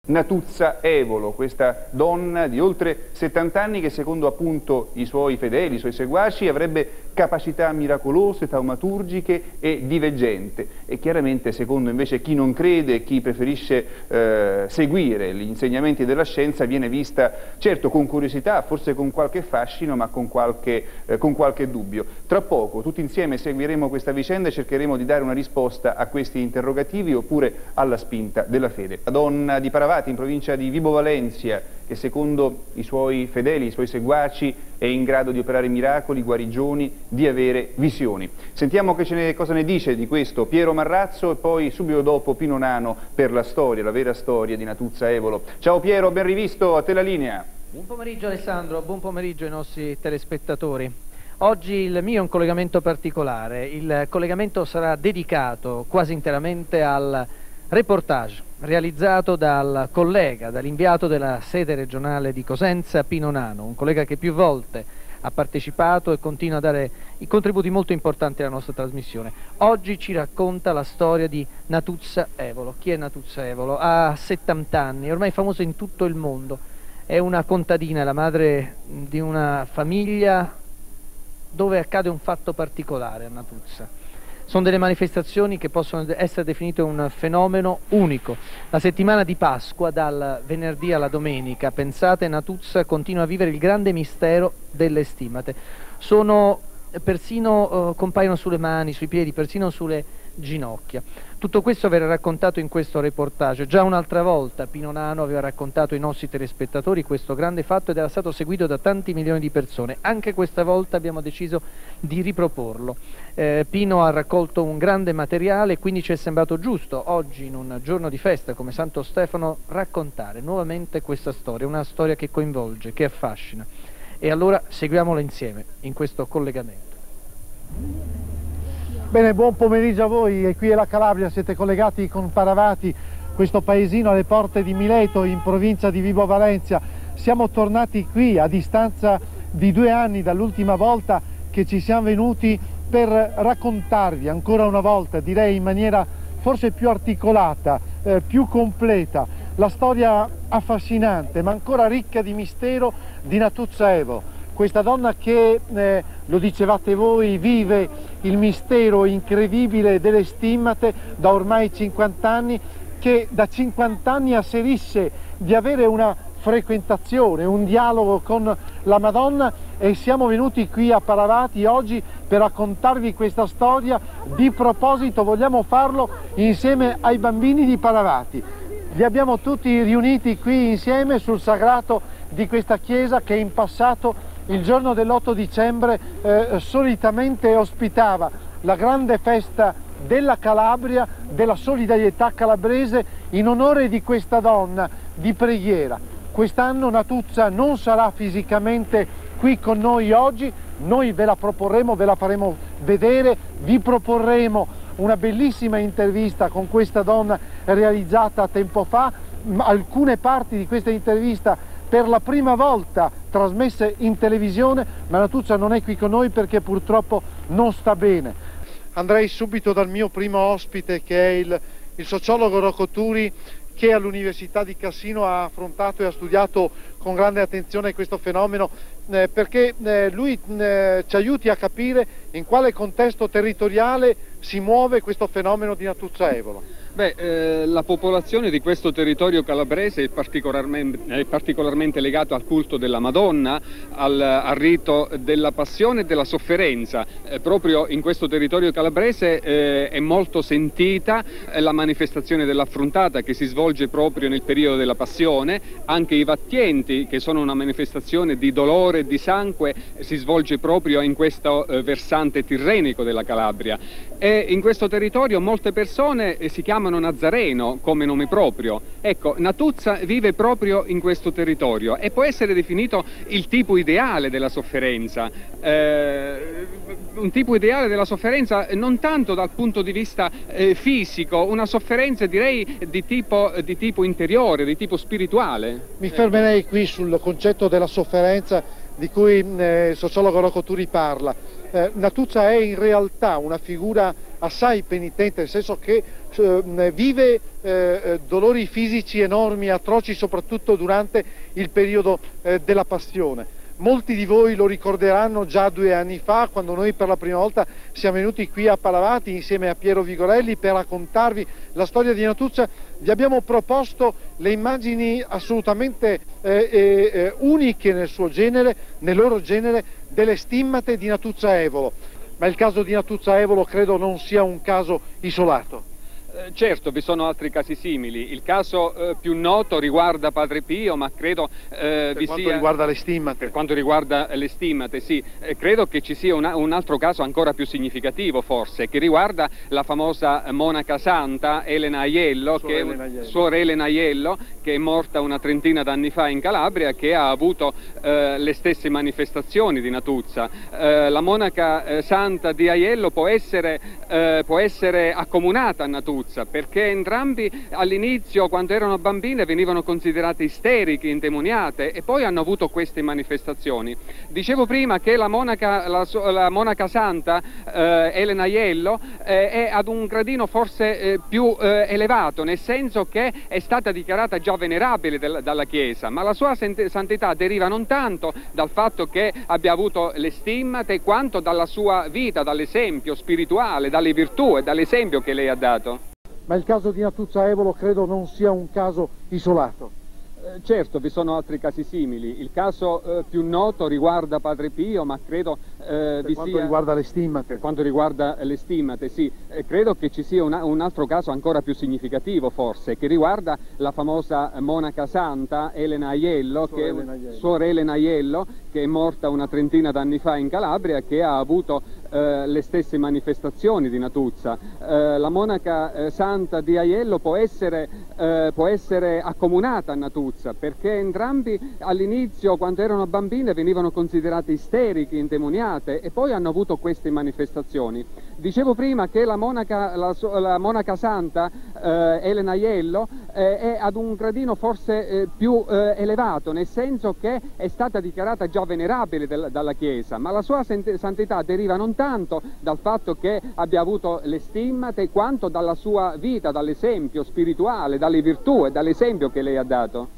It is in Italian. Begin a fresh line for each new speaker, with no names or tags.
Natuzza Evolo, questa donna di oltre 70 anni che secondo appunto i suoi fedeli, i suoi seguaci, avrebbe capacità miracolose, taumaturgiche e di veggente, e chiaramente secondo invece chi non crede, chi preferisce seguire gli insegnamenti della scienza, viene vista certo con curiosità, forse con qualche fascino, ma con qualche dubbio. Tra poco tutti insieme seguiremo questa vicenda e cercheremo di dare una risposta a questi interrogativi oppure alla spinta della fede. La donna di Paravati, in provincia di Vibo Valentia, che secondo i suoi fedeli, i suoi seguaci, è in grado di operare miracoli, guarigioni, di avere visioni. Sentiamo cosa ne dice di questo Piero Marrazzo e poi subito dopo Pino Nano per la storia, la vera storia di Natuzza Evolo. Ciao Piero, ben rivisto, a te la linea.
Buon pomeriggio Alessandro, buon pomeriggio ai nostri telespettatori. Oggi il mio è un collegamento particolare, il collegamento sarà dedicato quasi interamente al reportage realizzato dal collega, dall'inviato della sede regionale di Cosenza, Pino Nano, un collega che più volte ha partecipato e continua a dare i contributi molto importanti alla nostra trasmissione. Oggi ci racconta la storia di Natuzza Evolo. Chi è Natuzza Evolo? Ha 70 anni, è ormai famosa in tutto il mondo, è una contadina, la madre di una famiglia dove accade un fatto particolare a Natuzza. Sono delle manifestazioni che possono essere definite un fenomeno unico. La settimana di Pasqua, dal venerdì alla domenica, pensate, Natuzza continua a vivere il grande mistero delle stimmate. Compaiono sulle mani, sui piedi, persino sulle ginocchia. Tutto questo verrà raccontato in questo reportage. Già un'altra volta Pino Nano aveva raccontato ai nostri telespettatori questo grande fatto ed era stato seguito da tanti milioni di persone. Anche questa volta abbiamo deciso di riproporlo. Pino ha raccolto un grande materiale e quindi ci è sembrato giusto oggi, in un giorno di festa come Santo Stefano, raccontare nuovamente questa storia, una storia che coinvolge, che affascina. E allora seguiamola insieme in questo collegamento.
Bene, buon pomeriggio a voi, e qui è la Calabria, siete collegati con Paravati, questo paesino alle porte di Mileto in provincia di Vibo Valentia. Siamo tornati qui a distanza di 2 anni dall'ultima volta che ci siamo venuti per raccontarvi ancora una volta, direi in maniera forse più articolata, più completa, la storia affascinante ma ancora ricca di mistero di Natuzza Evolo. Questa donna che, lo dicevate voi, vive il mistero incredibile delle stimmate da ormai 50 anni, che da 50 anni asserisce di avere una frequentazione, un dialogo con la Madonna, e siamo venuti qui a Paravati oggi per raccontarvi questa storia. Di proposito vogliamo farlo insieme ai bambini di Paravati. Li abbiamo tutti riuniti qui insieme sul sagrato di questa chiesa che in passato, il giorno dell'8 dicembre, solitamente ospitava la grande festa della Calabria, della solidarietà calabrese in onore di questa donna di preghiera. Quest'anno Natuzza non sarà fisicamente qui con noi oggi, noi ve la proporremo, ve la faremo vedere, vi proporremo una bellissima intervista con questa donna realizzata tempo fa, alcune parti di questa intervista per la prima volta trasmesse in televisione, ma Natuzza non è qui con noi perché purtroppo non sta bene. Andrei subito dal mio primo ospite, che è il sociologo Rocco Turi, che all'Università di Cassino ha affrontato e ha studiato con grande attenzione questo fenomeno, perché lui ci aiuti a capire in quale contesto territoriale si muove questo fenomeno di Natuzza Evolo.
La popolazione di questo territorio calabrese è particolarmente legata al culto della Madonna, al rito della passione e della sofferenza. Proprio in questo territorio calabrese è molto sentita la manifestazione dell'affrontata, che si svolge proprio nel periodo della passione. Anche i Vattienti, che sono una manifestazione di dolore e di sangue, si svolge proprio in questo versante tirrenico della Calabria. E in questo territorio molte persone si chiamano Nazareno come nome proprio. Ecco, Natuzza vive proprio in questo territorio e può essere definito il tipo ideale della sofferenza. Un tipo ideale della sofferenza non tanto dal punto di vista fisico, una sofferenza direi di tipo interiore, di tipo spirituale.
Mi fermerei qui sul concetto della sofferenza di cui il sociologo Rocco Turi parla. Natuzza è in realtà una figura assai penitente, nel senso che vive dolori fisici enormi, atroci, soprattutto durante il periodo della passione. Molti di voi lo ricorderanno già 2 anni fa, quando noi per la prima volta siamo venuti qui a Palavati insieme a Piero Vigorelli per raccontarvi la storia di Natuzza. Vi abbiamo proposto le immagini assolutamente uniche nel suo genere, nel loro genere, delle stimmate di Natuzza Evolo. Ma il caso di Natuzza Evolo credo non sia un caso isolato.
Certo, vi sono altri casi simili. Il caso più noto riguarda Padre Pio, ma credo
per quanto riguarda le stimmate.
Per quanto riguarda le stimmate, sì. Credo che ci sia un altro caso ancora più significativo, forse, che riguarda la famosa monaca santa Elena Aiello, Suor Elena Aiello, che è morta una trentina d'anni fa in Calabria, che ha avuto le stesse manifestazioni di Natuzza. La monaca santa di Aiello può essere accomunata a Natuzza, perché entrambi all'inizio, quando erano bambine, venivano considerate isteriche, indemoniate, e poi hanno avuto queste manifestazioni. Dicevo prima che la monaca santa Elena Aiello è ad un gradino forse più elevato, nel senso che è stata dichiarata già venerabile dalla Chiesa, ma la sua santità deriva non tanto dal fatto che abbia avuto le stimmate, quanto dalla sua vita, dall'esempio spirituale, dalle virtù e dall'esempio che lei ha dato.
Ma il caso di Natuzza Evolo credo non sia un caso isolato.
Certo, vi sono altri casi simili. Il caso più noto riguarda Padre Pio, ma credo
per quanto riguarda le stimmate.
Per quanto riguarda le stimmate, sì. Credo che ci sia un altro caso ancora più significativo, forse, che riguarda la famosa monaca santa Elena Aiello, Suor Elena Aiello, che è morta una trentina d'anni fa in Calabria, che ha avuto le stesse manifestazioni di Natuzza. La monaca santa di Aiello può essere accomunata a Natuzza, perché entrambi all'inizio, quando erano bambine, venivano considerate isteriche, indemoniate, e poi hanno avuto queste manifestazioni. Dicevo prima che la monaca santa Elena Aiello è ad un gradino forse più elevato, nel senso che è stata dichiarata già venerabile dalla Chiesa, ma la sua santità deriva non tanto dal fatto che abbia avuto le stimmate, quanto dalla sua vita, dall'esempio spirituale, dalle virtù e dall'esempio che lei ha dato.